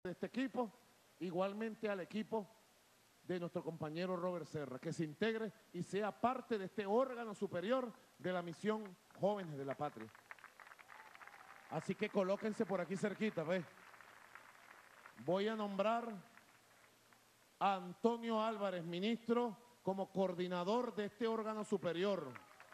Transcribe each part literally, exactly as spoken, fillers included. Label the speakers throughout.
Speaker 1: de este equipo, igualmente al equipo de nuestro compañero Robert Serra, que se integre y sea parte de este órgano superior de la misión Jóvenes de la Patria. Así que colóquense por aquí cerquita, ¿ves? Voy a nombrar a Antonio Álvarez, ministro, como coordinador de este órgano superior.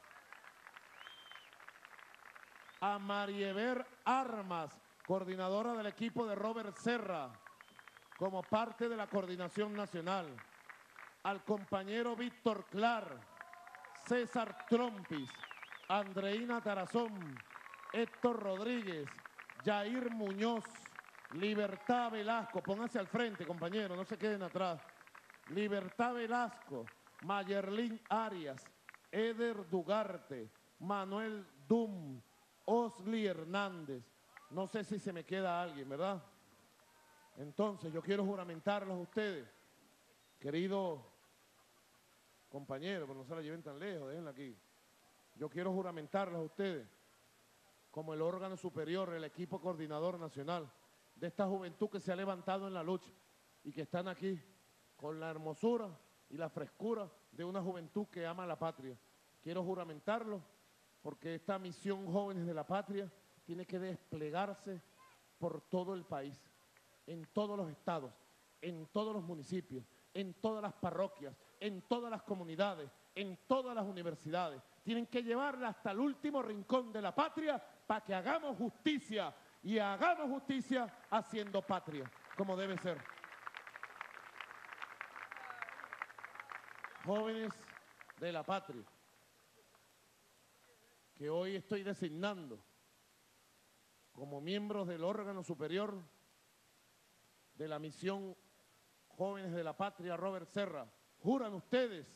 Speaker 1: A Marieber Armas, coordinadora del equipo de Robert Serra, como parte de la coordinación nacional. Al compañero Víctor Clar, César Trompis, Andreina Tarazón, Héctor Rodríguez, Jair Muñoz, Libertad Velasco, pónganse al frente, compañeros, no se queden atrás. Libertad Velasco, Mayerlin Arias, Eder Dugarte, Manuel Dum, Osli Hernández. No sé si se me queda alguien, ¿verdad? Entonces, yo quiero juramentarlos a ustedes, querido compañero, pero no se la lleven tan lejos, déjenla aquí. Yo quiero juramentarlos a ustedes como el órgano superior, el equipo coordinador nacional de esta juventud que se ha levantado en la lucha y que están aquí con la hermosura y la frescura de una juventud que ama la patria. Quiero juramentarlo porque esta misión Jóvenes de la Patria tiene que desplegarse por todo el país, en todos los estados, en todos los municipios, en todas las parroquias, en todas las comunidades, en todas las universidades. Tienen que llevarla hasta el último rincón de la patria para que hagamos justicia y hagamos justicia haciendo patria, como debe ser. Jóvenes de la Patria, que hoy estoy designando como miembros del órgano superior de la misión Jóvenes de la Patria, Robert Serra, juran ustedes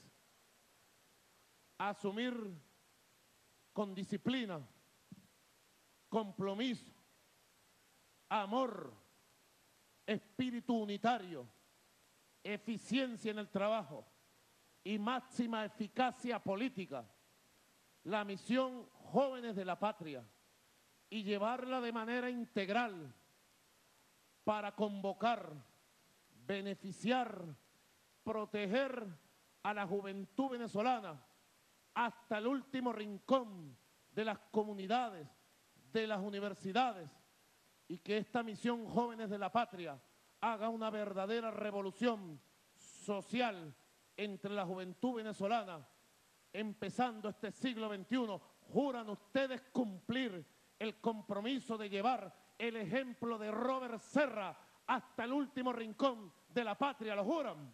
Speaker 1: asumir con disciplina, compromiso, amor, espíritu unitario, eficiencia en el trabajo y máxima eficacia política, la misión Jóvenes de la Patria, y llevarla de manera integral para convocar, beneficiar, proteger a la juventud venezolana hasta el último rincón de las comunidades, de las universidades, y que esta misión Jóvenes de la Patria haga una verdadera revolución social entre la juventud venezolana, empezando este siglo veintiuno. ¿Juran ustedes cumplir el compromiso de llevar el ejemplo de Robert Serra hasta el último rincón de la patria? ¿Lo juran?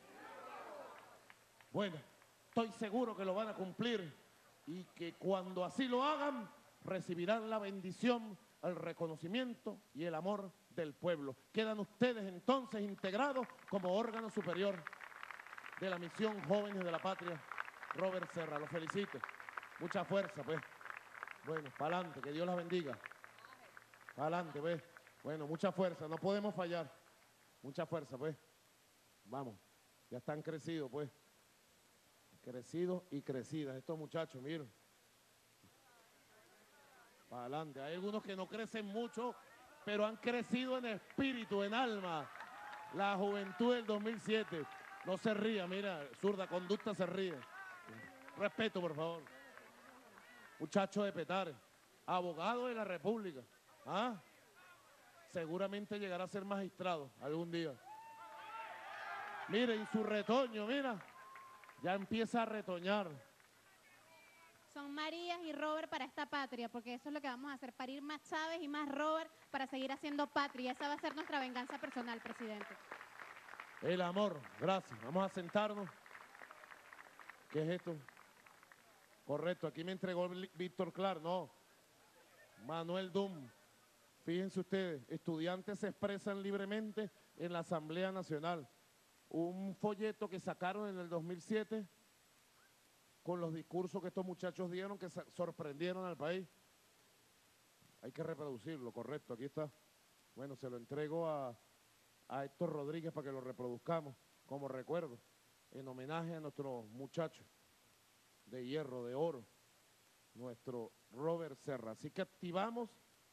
Speaker 1: Bueno, estoy seguro que lo van a cumplir y que cuando así lo hagan recibirán la bendición, el reconocimiento y el amor del pueblo. Quedan ustedes entonces integrados como órgano superior de la misión Jóvenes de la Patria, Robert Serra. Los felicito. Mucha fuerza, pues. Bueno, para adelante, que Dios las bendiga. Para adelante, pues. Bueno, mucha fuerza, no podemos fallar. Mucha fuerza, pues. Vamos, ya están crecidos, pues. Crecidos y crecidas estos muchachos, miren. Para adelante. Hay algunos que no crecen mucho, pero han crecido en espíritu, en alma. La juventud del dos mil siete. No se ría, mira, zurda conducta se ríe. Respeto, por favor. Muchacho de Petare, abogado de la República. ¿Ah? Seguramente llegará a ser magistrado algún día. Miren su retoño, mira. Ya empieza a retoñar.
Speaker 2: Son Marías y Robert para esta patria, porque eso es lo que vamos a hacer, parir más Chávez y más Robert para seguir haciendo patria. Esa va a ser nuestra venganza personal, presidente.
Speaker 1: El amor, gracias. Vamos a sentarnos. ¿Qué es esto? Correcto, aquí me entregó Víctor Clar, no. Manuel Dum. Fíjense ustedes, estudiantes se expresan libremente en la Asamblea Nacional. Un folleto que sacaron en el dos mil siete con los discursos que estos muchachos dieron que sorprendieron al país. Hay que reproducirlo, correcto, aquí está. Bueno, se lo entrego a, a Héctor Rodríguez para que lo reproduzcamos como recuerdo, en homenaje a nuestros muchachos de hierro, de oro, nuestro Robert Serra. Así que activamos